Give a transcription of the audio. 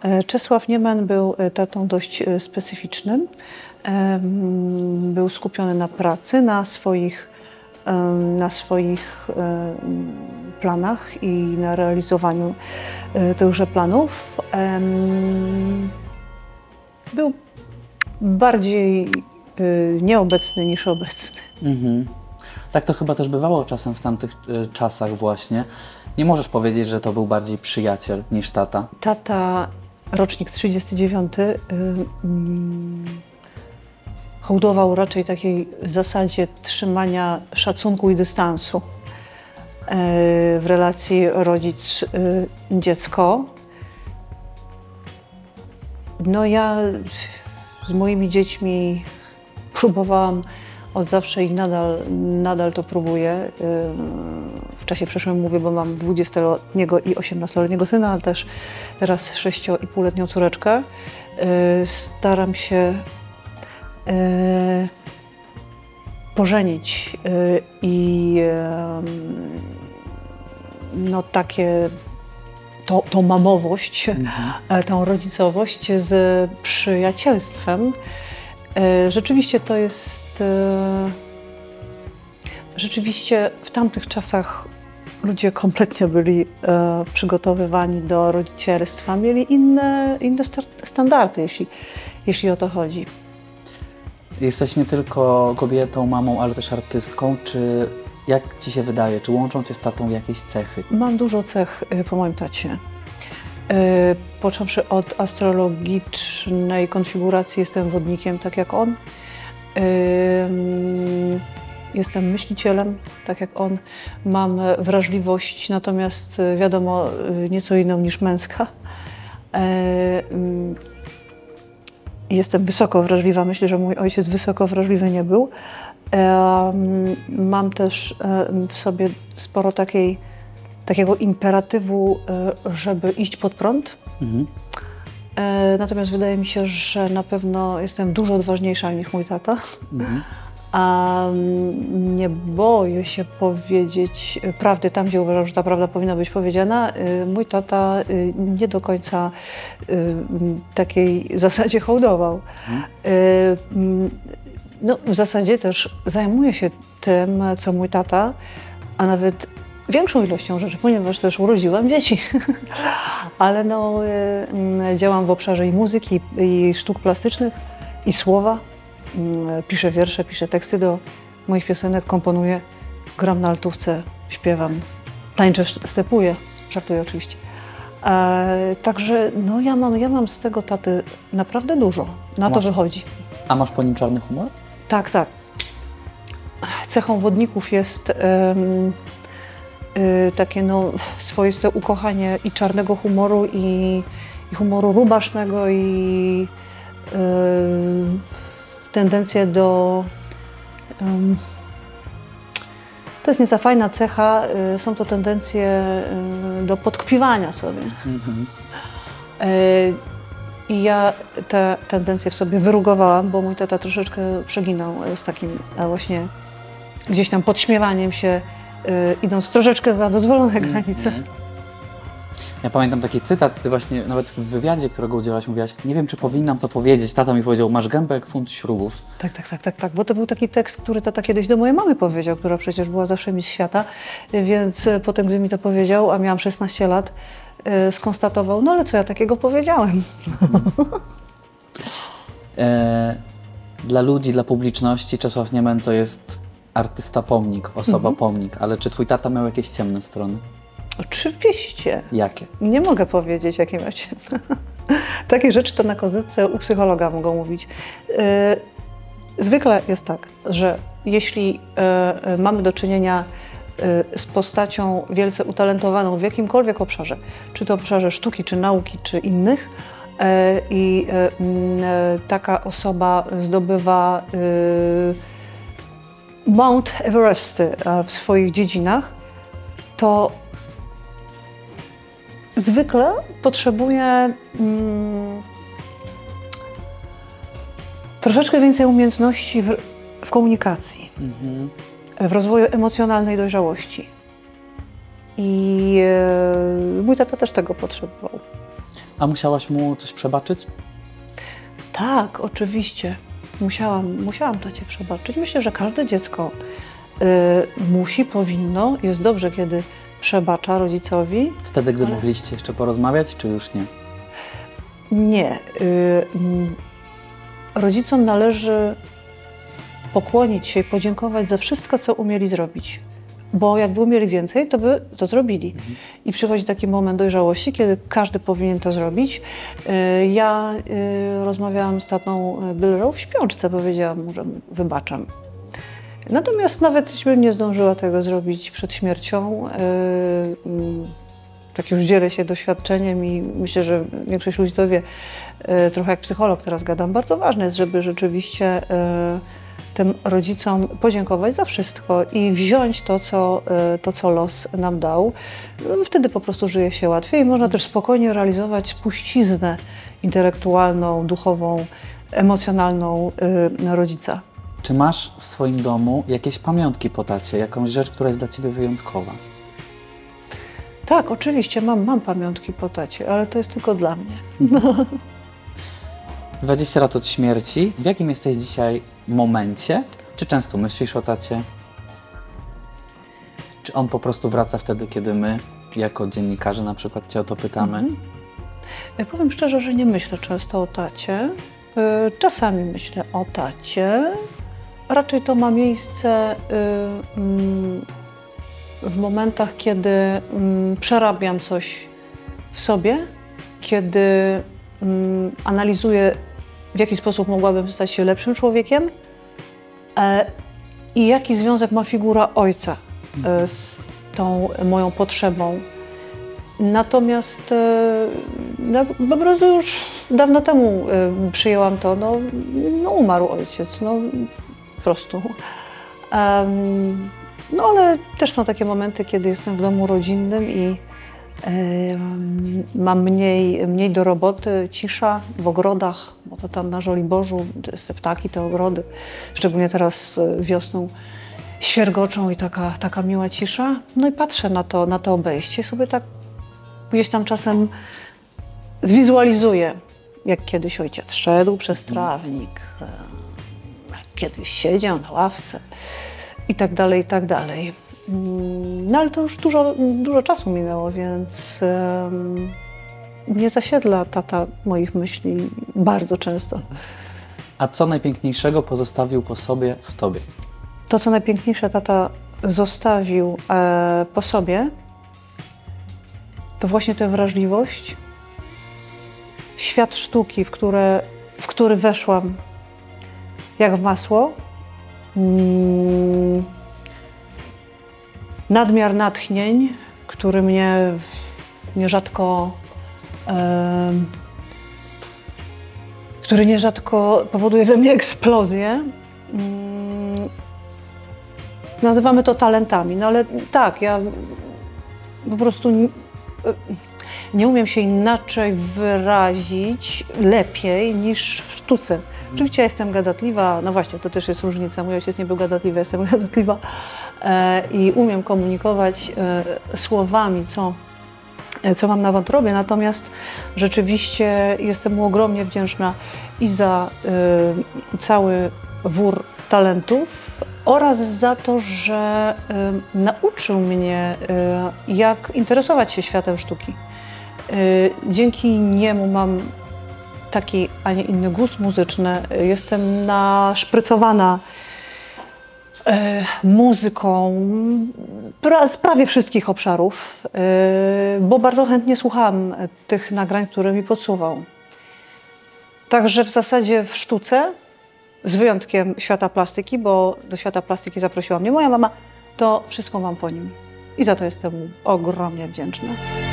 Czesław Niemen był tatą dość specyficznym. Był skupiony na pracy, na swoich planach i na realizowaniu tychże planów. Był bardziej nieobecny niż obecny. Mhm. Tak to chyba też bywało czasem w tamtych czasach właśnie. Nie możesz powiedzieć, że to był bardziej przyjaciel niż tata. Tata, rocznik 39, hołdował raczej takiej zasadzie trzymania szacunku i dystansu w relacji rodzic-dziecko. No ja z moimi dziećmi próbowałam od zawsze i nadal to próbuję. W czasie przeszłym mówię, bo mam 20-letniego i 18-letniego syna, ale też teraz 6,5-letnią córeczkę. Staram się pożenić i no takie tą mamowość, tą rodzicowość z przyjacielstwem. Rzeczywiście to jest... Rzeczywiście w tamtych czasach ludzie kompletnie byli przygotowywani do rodzicielstwa, mieli inne standardy, jeśli o to chodzi. Jesteś nie tylko kobietą, mamą, ale też artystką. Czy, jak ci się wydaje, czy łączą cię z tatą jakieś cechy? Mam dużo cech po moim tacie. Począwszy od astrologicznej konfiguracji, jestem wodnikiem, tak jak on. Jestem myślicielem, tak jak on. Mam wrażliwość, natomiast wiadomo, nieco inną niż męska. Jestem wysoko wrażliwa. Myślę, że mój ojciec wysoko wrażliwy nie był. Mam też w sobie sporo takiego imperatywu, żeby iść pod prąd. Natomiast wydaje mi się, że na pewno jestem dużo odważniejsza niż mój tata. A nie boję się powiedzieć prawdy tam, gdzie uważam, że ta prawda powinna być powiedziana. Mój tata nie do końca takiej zasadzie hołdował. No, w zasadzie też zajmuje się tym, co mój tata, a nawet większą ilością rzeczy, ponieważ też urodziłam dzieci. Ale no, działam w obszarze i muzyki, i sztuk plastycznych, i słowa. Piszę wiersze, piszę teksty do moich piosenek, komponuję, gram na altówce, śpiewam, tańczę, stepuję, żartuję oczywiście. Także no, ja mam z tego taty naprawdę dużo, to wychodzi. A masz po nim czarny humor? Tak, tak. Cechą wodników jest takie no, swoiste ukochanie i czarnego humoru, i humoru rubasznego, i tendencję do... to jest nieco fajna cecha, są to tendencje do podkpiwania sobie. I ja te tendencje w sobie wyrugowałam, bo mój tata troszeczkę przeginał z takim właśnie gdzieś tam podśmiewaniem się, idąc troszeczkę za dozwolone granice. Ja pamiętam taki cytat, ty właśnie nawet w wywiadzie, którego udzielałaś, mówiłaś, nie wiem, czy powinnam to powiedzieć. Tata mi powiedział, masz gębę jak funt śrubów. Tak, bo to był taki tekst, który tata kiedyś do mojej mamy powiedział, która przecież była zawsze mistrz świata, więc potem, gdy mi to powiedział, a miałam 16 lat, skonstatował, no ale co ja takiego powiedziałem? Dla ludzi, dla publiczności Czesław Niemen to jest artysta pomnik, osoba pomnik, ale czy twój tata miał jakieś ciemne strony? Oczywiście. Jakie? Nie mogę powiedzieć, jakie miał ciemne. Takie rzeczy to na kozetce u psychologa mogą mówić. Zwykle jest tak, że jeśli mamy do czynienia z postacią wielce utalentowaną w jakimkolwiek obszarze, czy to obszarze sztuki, czy nauki, czy innych, i taka osoba zdobywa Mount Everesty w swoich dziedzinach, to zwykle potrzebuje troszeczkę więcej umiejętności w komunikacji, w rozwoju emocjonalnej dojrzałości. I mój tata też tego potrzebował. A musiałaś mu coś przebaczyć? Tak, oczywiście. Musiałam to cię przebaczyć. Myślę, że każde dziecko musi, powinno, jest dobrze, kiedy przebacza rodzicowi. Wtedy, gdy mogliście jeszcze porozmawiać, czy już nie? Nie. Rodzicom należy pokłonić się i podziękować za wszystko, co umieli zrobić. Bo jakby umieli więcej, to by to zrobili. I przychodzi taki moment dojrzałości, kiedy każdy powinien to zrobić. Ja rozmawiałam z tatą Byllerą w śpiączce, powiedziałam mu, że wybaczam. Natomiast nawet jeśli nie zdążyła tego zrobić przed śmiercią, tak już dzielę się doświadczeniem i myślę, że większość ludzi to wie, trochę jak psycholog teraz gadam, bardzo ważne jest, żeby rzeczywiście tym rodzicom podziękować za wszystko i wziąć to, co los nam dał. Wtedy po prostu żyje się łatwiej i można też spokojnie realizować spuściznę intelektualną, duchową, emocjonalną rodzica. Czy masz w swoim domu jakieś pamiątki po tacie, jakąś rzecz, która jest dla ciebie wyjątkowa? Tak, oczywiście, mam pamiątki po tacie, ale to jest tylko dla mnie. 20 lat od śmierci. W jakim jesteś dzisiaj momencie? Czy często myślisz o tacie? Czy on po prostu wraca wtedy, kiedy my, jako dziennikarze, na przykład cię o to pytamy? Ja powiem szczerze, że nie myślę często o tacie. Czasami myślę o tacie. Raczej to ma miejsce w momentach, kiedy przerabiam coś w sobie, kiedy analizuję, w jaki sposób mogłabym stać się lepszym człowiekiem i jaki związek ma figura ojca z tą moją potrzebą. Natomiast po prostu już dawno temu przyjęłam to, no umarł ojciec, no po prostu. No ale też są takie momenty, kiedy jestem w domu rodzinnym i mam mniej do roboty, cisza w ogrodach, bo to tam na Żoliborzu, te ptaki, te ogrody, szczególnie teraz wiosną świergoczą i taka miła cisza. No i patrzę na to obejście i sobie tak gdzieś tam czasem zwizualizuję, jak kiedyś ojciec szedł przez trawnik, jak kiedyś siedział na ławce i tak dalej, i tak dalej. No ale to już dużo czasu minęło, więc nie zasiedla tata moich myśli bardzo często. A co najpiękniejszego pozostawił po sobie w tobie? To, co najpiękniejsze tata zostawił po sobie, to właśnie tę wrażliwość, świat sztuki, w który weszłam jak w masło, nadmiar natchnień, który mnie nierzadko powoduje we mnie eksplozję. Nazywamy to talentami, no ale tak, ja po prostu nie umiem się inaczej wyrazić lepiej niż w sztuce. Oczywiście ja jestem gadatliwa, no właśnie, to też jest różnica. Mój ojciec nie był gadatliwy, ja jestem gadatliwa i umiem komunikować słowami, co mam na wątrobie, natomiast rzeczywiście jestem mu ogromnie wdzięczna i za cały wór talentów oraz za to, że nauczył mnie, jak interesować się światem sztuki. Dzięki niemu mam taki, a nie inny gust muzyczny. Jestem naszprycowana muzyką z prawie wszystkich obszarów, bo bardzo chętnie słuchałam tych nagrań, które mi podsuwał. Także w zasadzie w sztuce, z wyjątkiem świata plastyki, bo do świata plastyki zaprosiła mnie moja mama, to wszystko mam po nim. I za to jestem mu ogromnie wdzięczna.